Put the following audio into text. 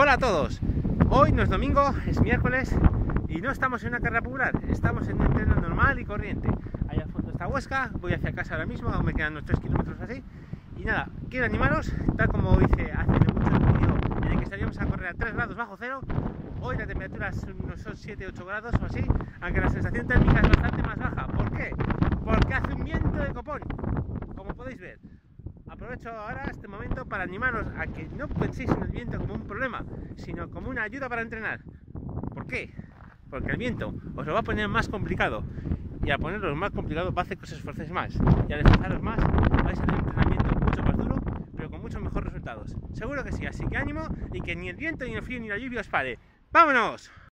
Hola a todos, hoy no es domingo, es miércoles y no estamos en una carrera popular, estamos en un entreno normal y corriente. Allá al fondo está Huesca, voy hacia casa ahora mismo, aún me quedan unos 3 kilómetros así. Y nada, quiero animaros, tal como hice hace mucho el vídeo en el que salíamos a correr a 3 grados bajo cero. Hoy la temperatura son 7-8 grados o así, aunque la sensación térmica es bastante más baja. ¿Por qué? Porque hace un viento de copón, como podéis ver. Aprovecho ahora este momento para animaros a que no penséis en el viento como un problema, sino como una ayuda para entrenar. ¿Por qué? Porque el viento os lo va a poner más complicado, y al ponerlo más complicado va a hacer que os esforcéis más, y al esforzaros más vais a tener un entrenamiento mucho más duro, pero con muchos mejores resultados. Seguro que sí, así que ánimo y que ni el viento, ni el frío, ni la lluvia os pare. ¡Vámonos!